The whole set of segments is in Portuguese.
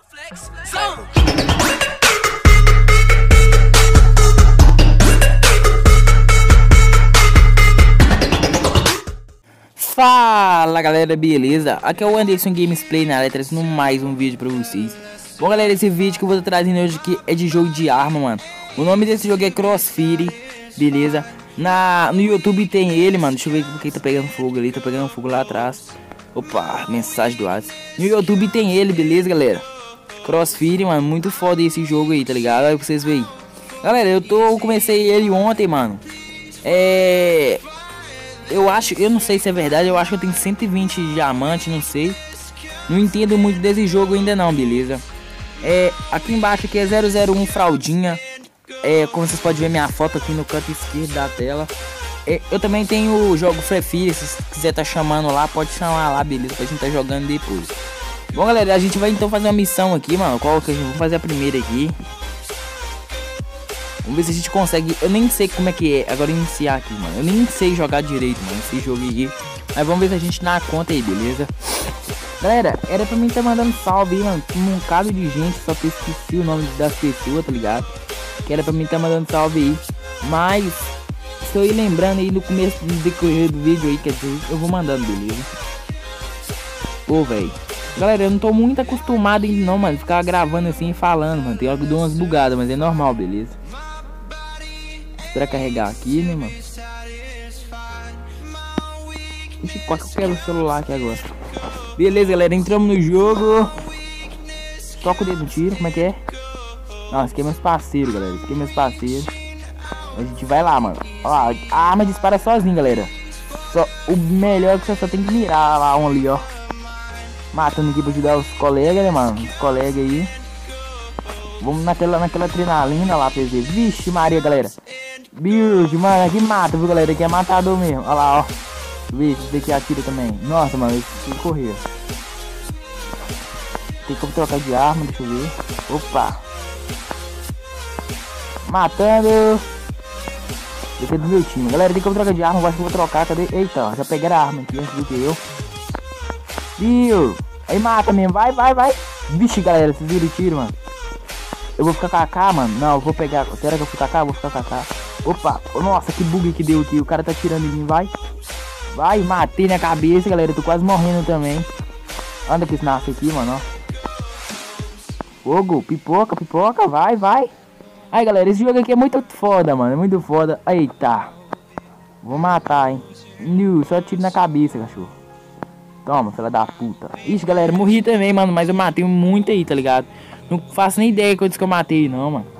Fala galera, beleza? Aqui é o Anderson Gamesplay na área, trazendo mais um vídeo pra vocês. Bom galera, esse vídeo que eu vou estar trazendo hoje aqui é de jogo de arma, mano. O nome desse jogo é CrossFire, beleza? No YouTube tem ele, mano. Deixa eu ver porque tá pegando fogo ali, tá pegando fogo lá atrás. Opa, mensagem do WhatsApp. No YouTube tem ele, beleza galera? CrossFire, mano, muito foda esse jogo aí, tá ligado? Olha pra vocês verem. Galera, eu comecei ele ontem, mano. Eu não sei se é verdade, eu acho que eu tenho 120 diamantes, não sei. Não entendo muito desse jogo ainda não, beleza? Aqui embaixo aqui é 001 fraldinha. Como vocês podem ver minha foto aqui no canto esquerdo da tela. Eu também tenho o jogo Free Fire, se quiser tá chamando lá, pode chamar lá, beleza? Pra gente tá jogando depois. Bom galera, a gente vai então fazer uma missão aqui, mano. Qual que a gente vai fazer a primeira aqui? Vamos ver se a gente consegue. Eu nem sei como é que é. Agora iniciar aqui, mano. Eu nem sei jogar direito, mano, esse jogo aqui. Mas vamos ver se a gente dá conta aí, beleza? Galera, era pra mim estar mandando salve aí, mano. Tinha um bocado de gente, só que eu esqueci o nome das pessoas, tá ligado? Que era pra mim estar mandando salve aí. Mas estou aí lembrando aí no começo do decorrer do vídeo aí, quer dizer, eu vou mandando, beleza? Pô, velho. Galera, eu não tô muito acostumado ainda não, mano. Ficar gravando assim e falando, mano. Tem hora que eu dou umas bugadas, mas é normal, beleza? Pra carregar aqui, né, mano? Ixi, quase que eu quero o celular aqui agora. Beleza, galera, entramos no jogo. Toca o dedo no tiro, como é que é? Não, esse aqui é meus parceiros, galera. Esse aqui é meus parceiros. A gente vai lá, mano. Ó lá, a arma dispara sozinha, galera. O melhor é que você só tem que mirar lá, um ali, ó. Matando aqui pra ajudar os colegas, né, mano? Os colegas aí. Vamos naquela adrenalina lá, pra ver. Vixe Maria, galera. Build, mano, aqui mata, viu, galera? Aqui é matador mesmo. Olha lá, ó. Vixe, esse daqui atira também. Nossa, mano, esse tem que correr. Tem como trocar de arma, deixa eu ver. Opa. Matando. Esse é do meu time. Galera, tem como trocar de arma, eu acho que eu vou trocar. Cadê? Eita, ó, já pegaram a arma aqui antes do que eu. Viu? Aí mata mesmo, vai. Vixe, galera, vocês viram o tiro, mano. Eu vou ficar com a AK, mano. Não, eu vou pegar. Será que eu fico com a AK? Eu vou ficar com a AK. Opa, nossa, que bug que deu aqui. O cara tá tirando em mim, vai. Vai, matei na cabeça, galera. Eu tô quase morrendo também. Anda que esse nasce aqui, mano, ó. Fogo, pipoca, vai. Aí, galera, esse jogo aqui é muito foda, mano. É muito foda. Eita. Vou matar, hein. Só tiro na cabeça, cachorro. Toma, filha da puta. Ixi, galera, morri também, mano. Mas eu matei muito aí, tá ligado? Não faço nem ideia quantos que eu matei, não, mano.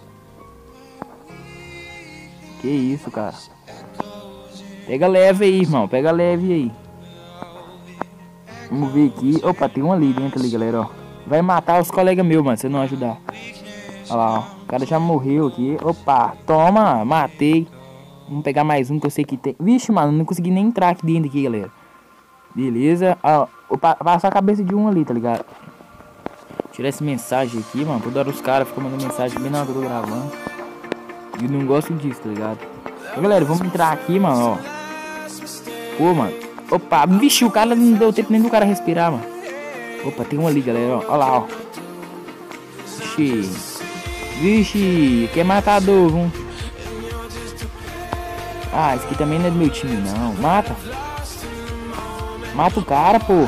Que isso, cara. Pega leve aí, irmão. Pega leve aí. Vamos ver aqui. Opa, tem um ali dentro ali, galera, ó. Vai matar os colegas meus, mano, se não ajudar. Olha lá, ó. O cara já morreu aqui. Opa, toma, matei. Vamos pegar mais um que eu sei que tem. Vixe, mano, não consegui nem entrar aqui dentro aqui, galera. Beleza. Ó, passar a cabeça de um ali, tá ligado? Tirar essa mensagem aqui, mano. Toda hora os caras ficam mandando mensagem bem na hora que eu tô gravando. E eu não gosto disso, tá ligado? Então, galera, vamos entrar aqui, mano, ó. Pô, mano. Opa, vixe, o cara não deu tempo nem do cara respirar, mano. Opa, tem um ali, galera, ó. Olha lá, ó. Vixe, que é matador, viu? Ah, esse aqui também não é do meu time, não. Mata o cara, pô.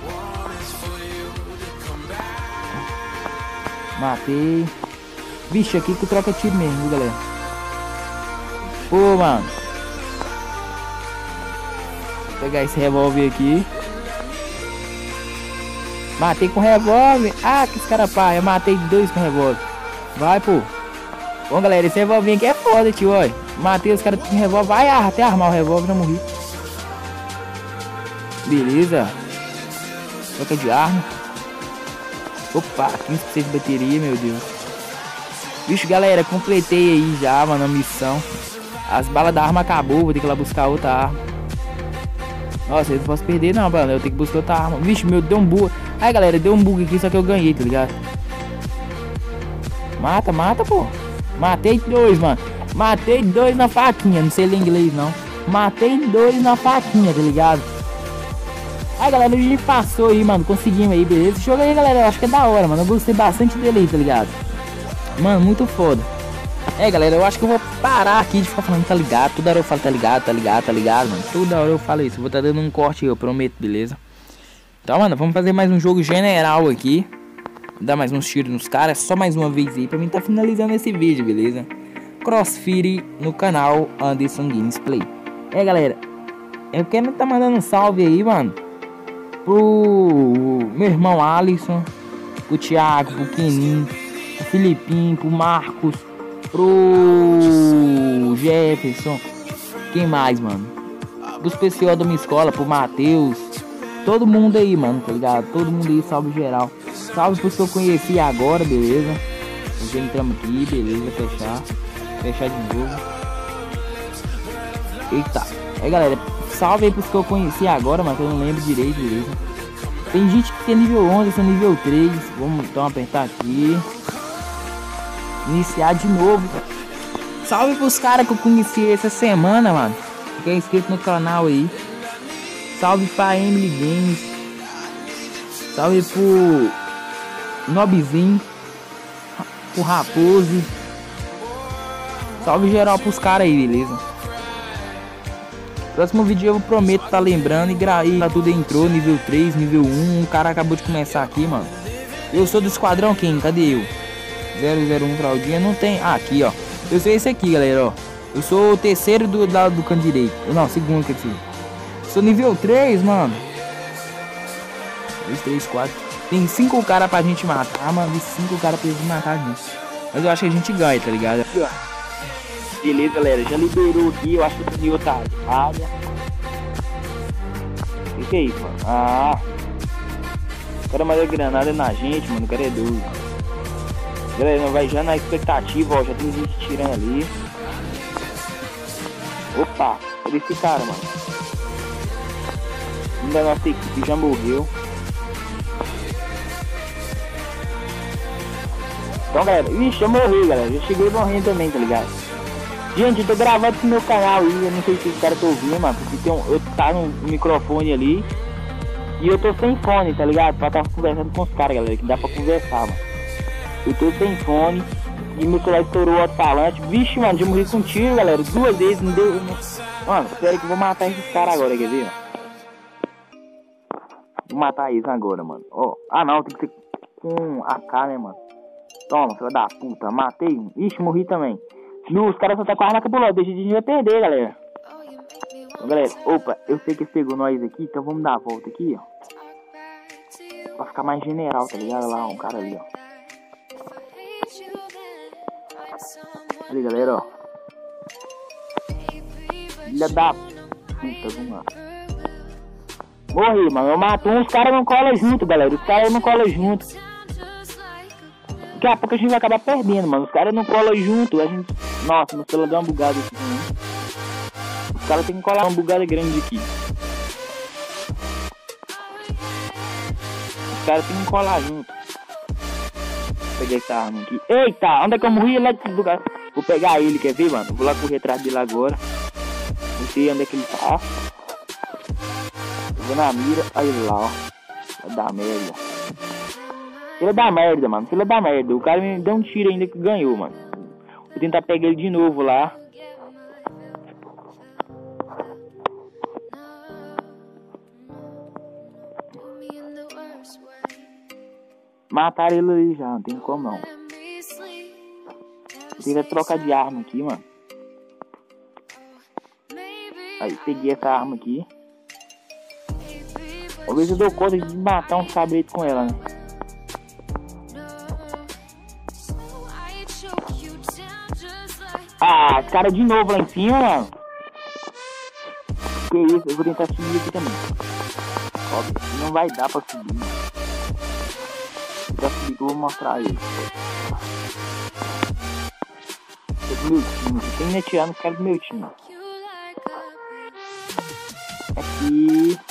Matei. Vixe, aqui que troca tiro mesmo, viu, galera? Pô, mano. Vou pegar esse revólver aqui. Matei com revólver. Ah, que esse cara pá. Eu matei dois com revólver. Vai, pô. Bom, galera, esse revólver aqui é foda, tio, olha. Matei os caras com revólver. Vai até armar o revólver, já morri. Beleza. Troca de arma. Opa, 15% de bateria, meu Deus. Vixe, galera, completei aí já, mano, a missão. As balas da arma acabou, vou ter que ir lá buscar outra arma. Nossa, eu não posso perder não, mano, eu tenho que buscar outra arma. Vixe, meu, deu um bug. Aí, galera, deu um bug aqui, só que eu ganhei, tá ligado? Mata, pô. Matei dois, mano. Matei dois na faquinha, não sei ler inglês, não. Matei dois na faquinha, tá ligado? Aí, galera, a gente passou aí, mano. Conseguimos aí, beleza? Esse jogo aí, galera, eu acho que é da hora, mano. Eu gostei bastante dele aí, tá ligado? Mano, muito foda. É, galera, eu acho que eu vou parar aqui de ficar falando tá ligado. Toda hora eu falo tá ligado, tá ligado, tá ligado, mano. Toda hora eu falo isso. Eu vou estar dando um corte aí, eu prometo, beleza? Então, mano, vamos fazer mais um jogo general aqui. Dar mais uns tiros nos caras. Só mais uma vez aí pra mim tá finalizando esse vídeo, beleza? Crossfire no canal Anderson Games Play. É, galera, eu quero tá mandando um salve aí, mano, pro meu irmão Alisson, pro Thiago, pro Kenin, pro Filipinho, pro Marcos, pro Jefferson. Quem mais, mano? Dos pessoal da minha escola, pro Matheus. Todo mundo aí, mano, tá ligado? Todo mundo aí, salve geral. Salve pros que eu conheci agora, beleza? Já entramos aqui, beleza, fechar de novo. Eita. Aí, galera, salve aí pros que eu conheci agora, mas que eu não lembro direito, beleza? Tem gente que tem nível 11, esse é nível 3. Vamos então apertar aqui. Iniciar de novo. Salve pros caras que eu conheci essa semana, mano. Que é inscrito no canal aí. Salve pra Emily Games. Salve pro Nobzinho. Pro Raposo. Salve geral pros caras aí, beleza? Próximo vídeo eu prometo tá lembrando e tá tudo entrou, nível 3, nível 1. O cara acabou de começar aqui, mano. Eu sou do esquadrão quem? Cadê eu? 001 Claudinha, não tem. Ah, aqui, ó. Eu sou esse aqui, galera, ó. Eu sou o terceiro do lado do canto direito. Não, segundo que aqui. Sou nível 3, mano. 2, 3, 4. Tem 5 caras pra gente matar, mano. E 5 caras pra gente matar a gente. Mas eu acho que a gente ganha, tá ligado? Beleza, galera. Já liberou aqui. Eu acho que eu tenho outra área. O que é isso, mano? Ah. O cara mandou granada na gente, mano. O cara é doido. Galera, não vai já na expectativa, ó. Já tem gente tirando ali. Opa. Cadê esse cara, mano? Um da nossa equipe já morreu. Então, galera, ixi, eu morri, galera. Já cheguei morrendo também, tá ligado? Gente, eu tô gravando pro meu canal aí. Eu não sei se os caras estão ouvindo, mano. Porque tem eu tá no microfone ali. E eu tô sem fone, tá ligado? Pra estar conversando com os caras, galera. Que dá pra conversar, mano. Eu tô sem fone. E meu celular estourou o alto-falante. Vixe, mano, já morri com um tiro, galera. 2 vezes, não deu. Mano, espera que eu vou matar esses caras agora, quer ver? Vou matar eles agora, mano. Ó, ah não, tem que ser com AK, né, mano? Toma, filho da puta, matei um. Ixi, morri também. Os caras só tá com a arma cabulosa, deixa de vai perder, galera. Então, galera, opa, eu sei que pegou nós aqui, então vamos dar a volta aqui, ó. Pra ficar mais general, tá ligado? Lá, um cara ali, ó. Ali, galera, ó. Filha da puta, vamos lá. Morri, mano. Eu mato um, os caras não colam junto, galera. Os caras não colam junto. Daqui a pouco a gente vai acabar perdendo, mano. Os caras não colam junto. A gente... Nossa, meu celular deu uma bugada aqui. Os caras tem que colar uma bugada grande aqui. Os caras tem que colar junto. Vou pegar essa arma aqui. Eita, onde é que eu morri? Lá desse lugar. Vou pegar ele, quer ver, mano? Vou lá correr atrás dele agora. Não sei onde é que ele tá. Vou na mira. Aí lá, ó. Vai dar merda. Filha da merda, mano. Filha da merda. O cara me deu um tiro ainda que ganhou, mano. Vou tentar pegar ele de novo lá. Mataram ele aí já, não tem como não. Tem que trocar de arma aqui, mano. Aí, peguei essa arma aqui. Vou ver se eu dou conta de matar um cabrito com ela, né? Ah, esse cara de novo lá em cima, mano. Que isso, eu vou tentar subir aqui também. Ó, não vai dar pra subir. Vou subir que eu vou mostrar ele. Do meu time, tem netear no cara do meu time. Aqui.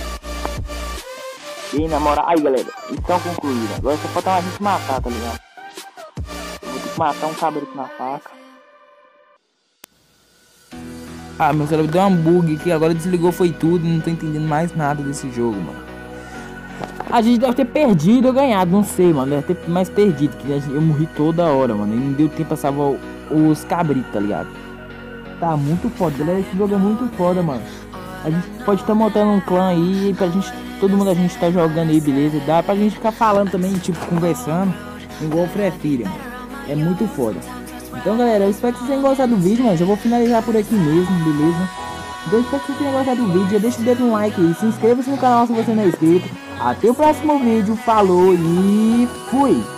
E na moral, aí galera, missão concluída. Agora só falta a gente matar, tá ligado? Eu vou ter que matar um cabrito na faca. Ah, meu cérebro deu um bug aqui, agora desligou foi tudo, não tô entendendo mais nada desse jogo, mano. A gente deve ter perdido ou ganhado, não sei, mano. Deve ter mais perdido, que eu morri toda hora, mano. E não deu tempo pra salvar os cabritos, tá ligado? Tá muito foda, galera. Esse jogo é muito foda, mano. A gente pode estar montando um clã aí pra gente, todo mundo a gente tá jogando aí, beleza? Dá pra gente ficar falando também, tipo, conversando, igual o Free Fire, mano. É muito foda. Então, galera, eu espero que vocês tenham gostado do vídeo, mas eu vou finalizar por aqui mesmo, beleza? Então, eu espero que vocês tenham gostado do vídeo. Já deixa o dedo no like aí, se inscreva-se no canal se você não é inscrito. Até o próximo vídeo, falou e fui!